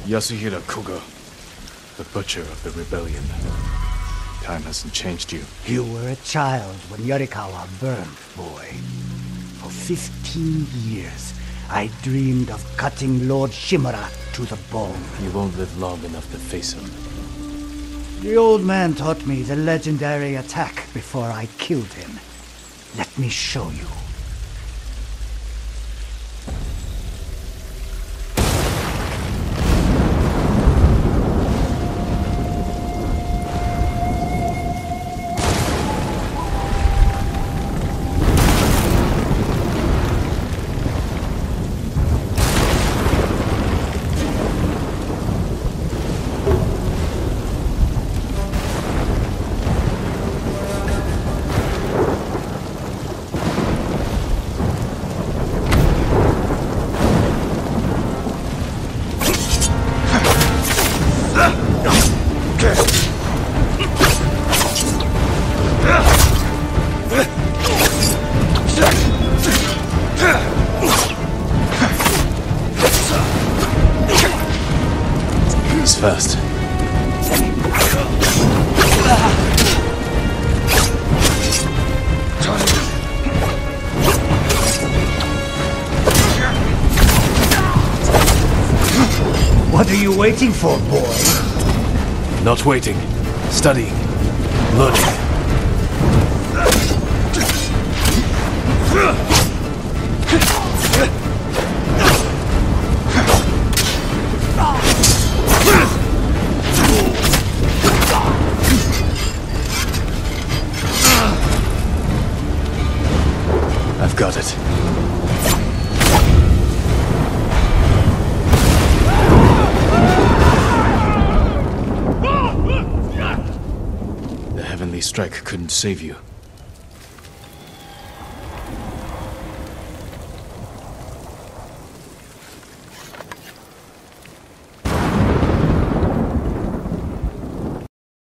Yasuhira Koga, the butcher of the rebellion. Time hasn't changed you. You were a child when Yarikawa burned, boy. For 15 years, I dreamed of cutting Lord Shimura to the bone. You won't live long enough to face him. The old man taught me the legendary attack before I killed him. Let me show you. He's fast. What are you waiting for, boy? Not waiting. Studying. Learning. I've got it. The heavenly strike couldn't save you.